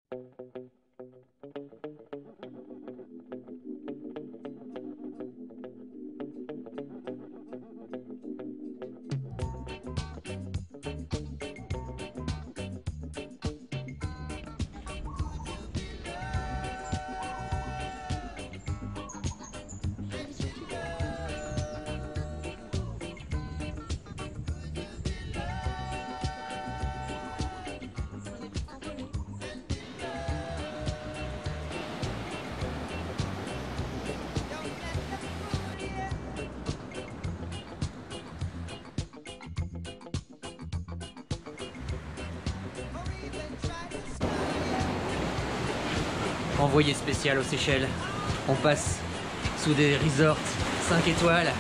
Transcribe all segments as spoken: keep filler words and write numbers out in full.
Envoyé spécial aux Seychelles. On passe sous des resorts cinq étoiles.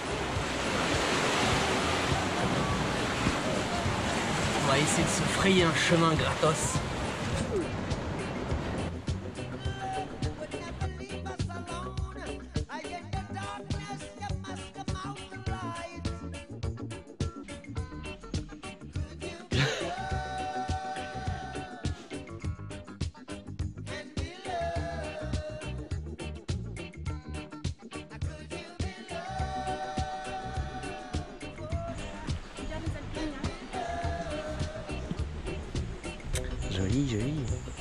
On va essayer de se frayer un chemin gratos. Joli, joli.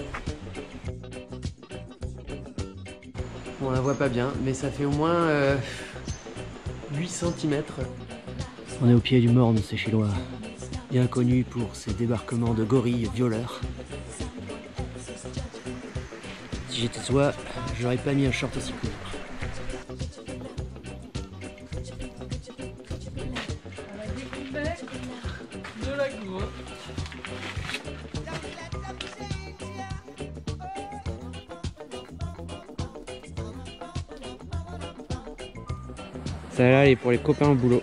On la voit pas bien, mais ça fait au moins euh, huit centimètres. On est au pied du Morne, Seychellois, bien connu pour ses débarquements de gorilles violeurs. Si j'étais toi, j'aurais pas mis un short aussi court. De la grotte. Celle-là, elle est pour les copains au boulot.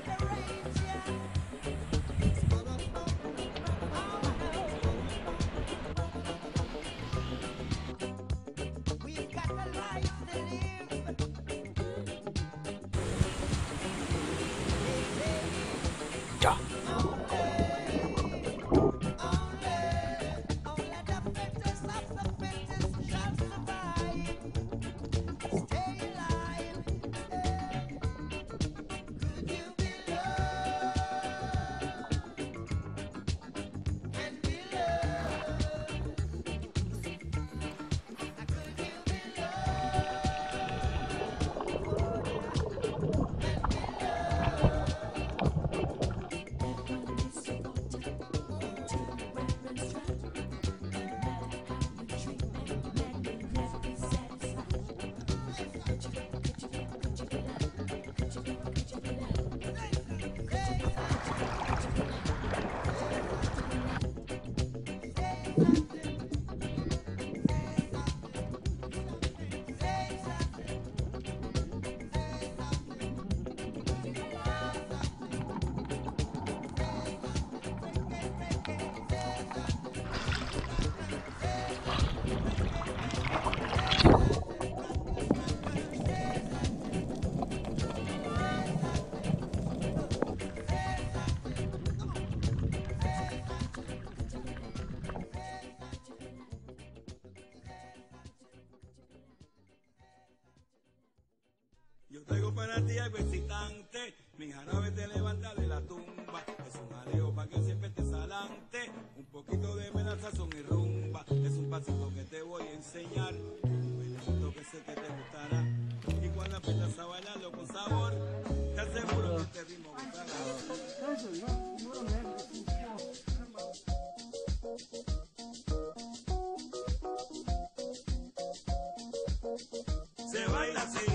Yo traigo para ti algo excitante, mi jarabe te levanta de la tumba, es un jaleo pa' que siempre estés adelante, un poquito de melaza son y rumba, es un pasito que te voy a enseñar, un bailando que sé que te gustará, y cuando aprendas a bailarlo con sabor, te aseguro que este ritmo gustará. Se baila así.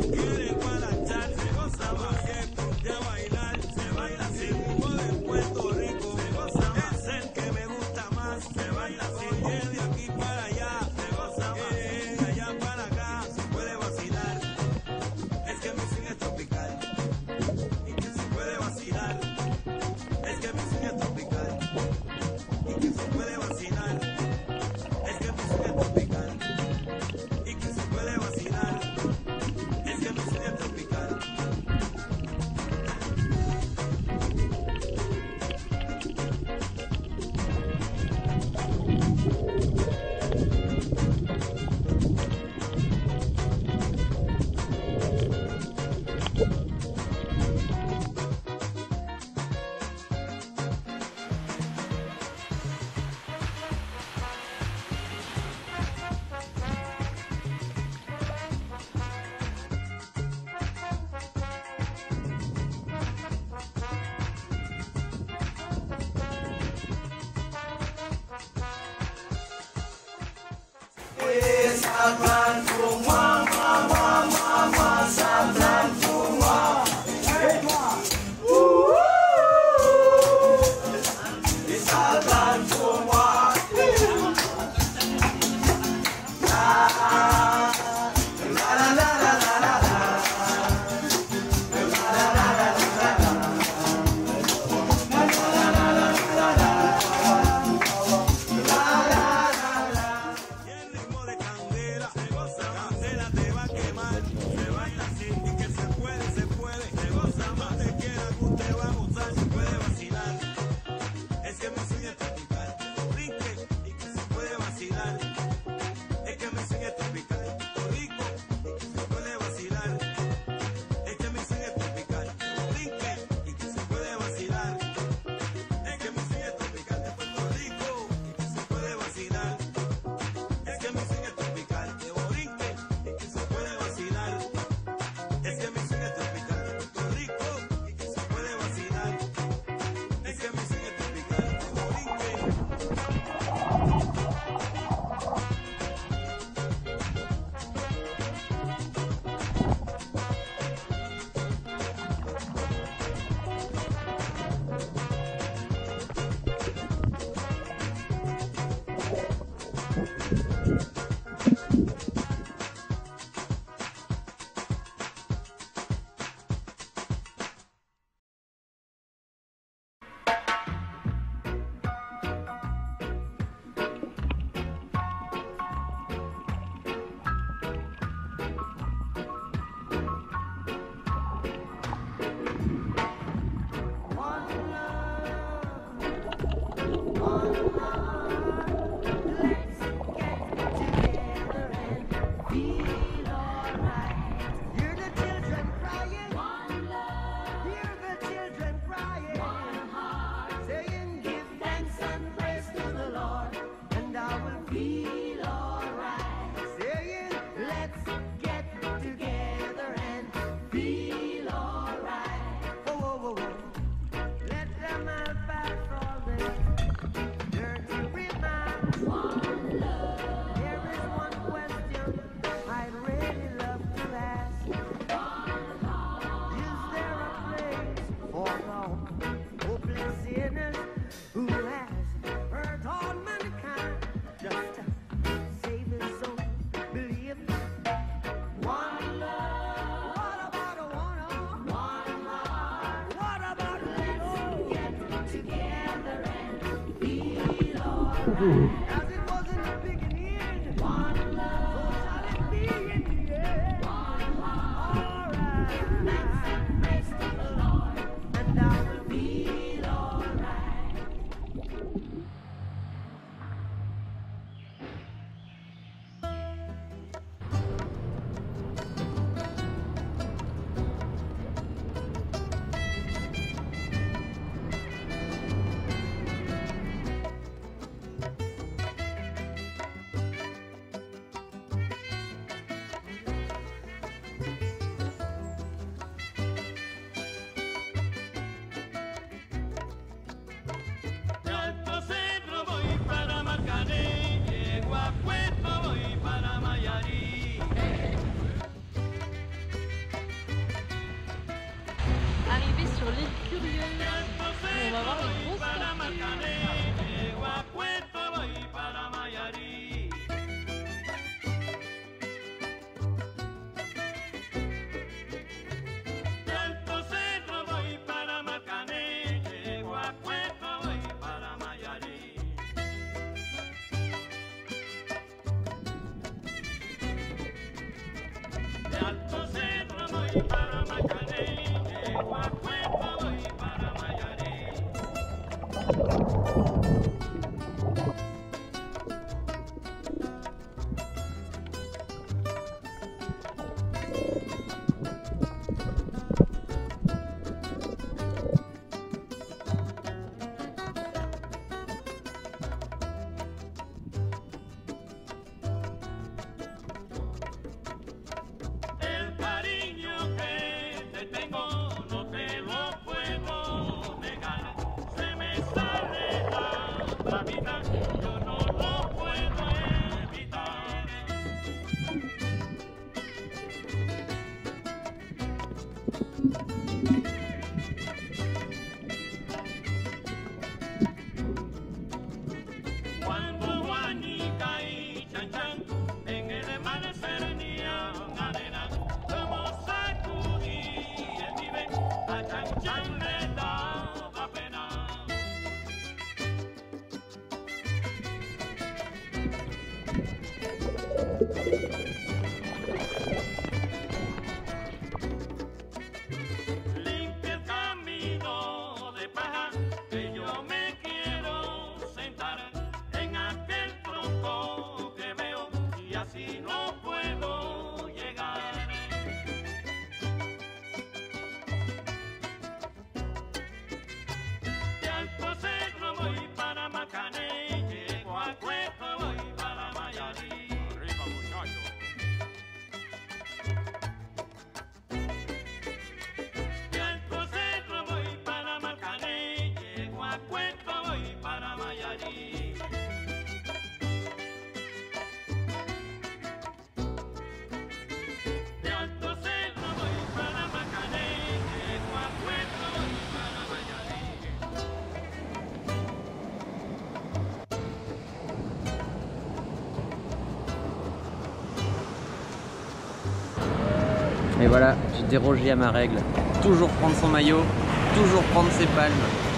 Puerto Rico. El cariño que Limpia el camino de paja, que yo me quiero sentar en aquel tronco que veo y así no puedo llegar. De Alto Cerro voy para Macané, llego a Cueto, voy para Mayarí. Arriba, muchachos. De Alto Cerro voy para Macané, llego a Cueto, voy para Mayarí. De Alto Cerro voy para Macané, llego a Cueto, voy para Mayarí. Et voilà, j'ai dérogé à ma règle. Toujours prendre son maillot, toujours prendre ses palmes.